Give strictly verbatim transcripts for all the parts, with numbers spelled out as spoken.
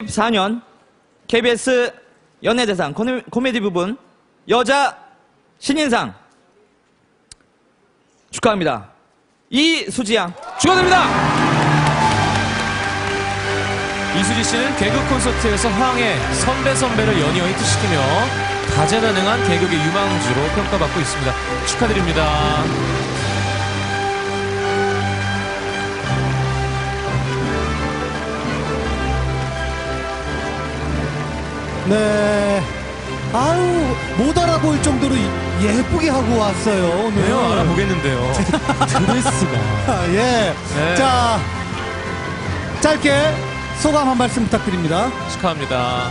사 년 케이비에스 연예대상 코미, 코미디 부분 여자 신인상 축하합니다. 이수지 양 축하드립니다. 이수지 씨는 개그 콘서트에서 황해 선배 선배를 연이어 히트시키며 다재다능한 개그의 유망주로 평가받고 있습니다. 축하드립니다. 네. 아유, 못 알아볼 정도로 예쁘게 하고 왔어요, 오늘. 네요, 알아보겠는데요. 드레스가. 아, 예. 네. 자, 짧게 소감 한 말씀 부탁드립니다. 축하합니다.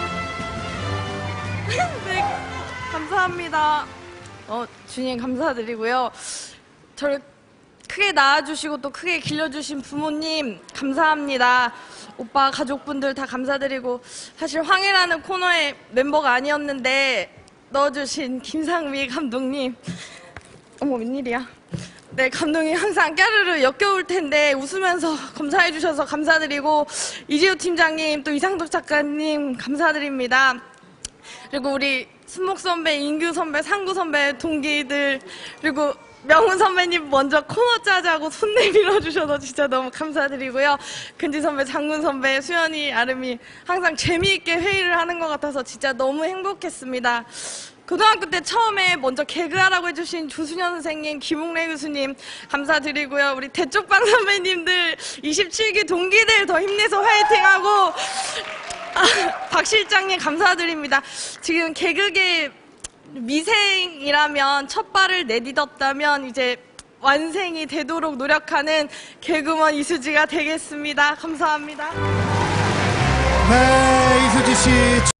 네, 감사합니다. 어, 주님 감사드리고요. 저를 크게 낳아주시고 또 크게 길러주신 부모님 감사합니다. 오빠 가족분들 다 감사드리고 사실 황해라는 코너의 멤버가 아니었는데 넣어주신 김상미 감독님 어머 웬일이야. 네, 감독님 항상 까르르 역겨울 텐데 웃으면서 검사해 주셔서 감사드리고 이재호 팀장님 또 이상덕 작가님 감사드립니다. 그리고 우리 순목 선배, 인규 선배, 상구 선배 동기들 그리고 명훈 선배님 먼저 코너 짜자고 손 내밀어 주셔서 진짜 너무 감사드리고요. 근지 선배, 장군 선배, 수연이, 아름이 항상 재미있게 회의를 하는 것 같아서 진짜 너무 행복했습니다. 고등학교 때 처음에 먼저 개그하라고 해주신 조순현 선생님, 김웅래 교수님 감사드리고요. 우리 대쪽방 선배님들, 이십칠 기 동기들 더 힘내서 화이팅하고 아, 박 실장님 감사드립니다. 지금 개그계 미생이라면 첫 발을 내딛었다면 이제 완생이 되도록 노력하는 개그먼 이수지가 되겠습니다. 감사합니다. 네, 이수지 씨.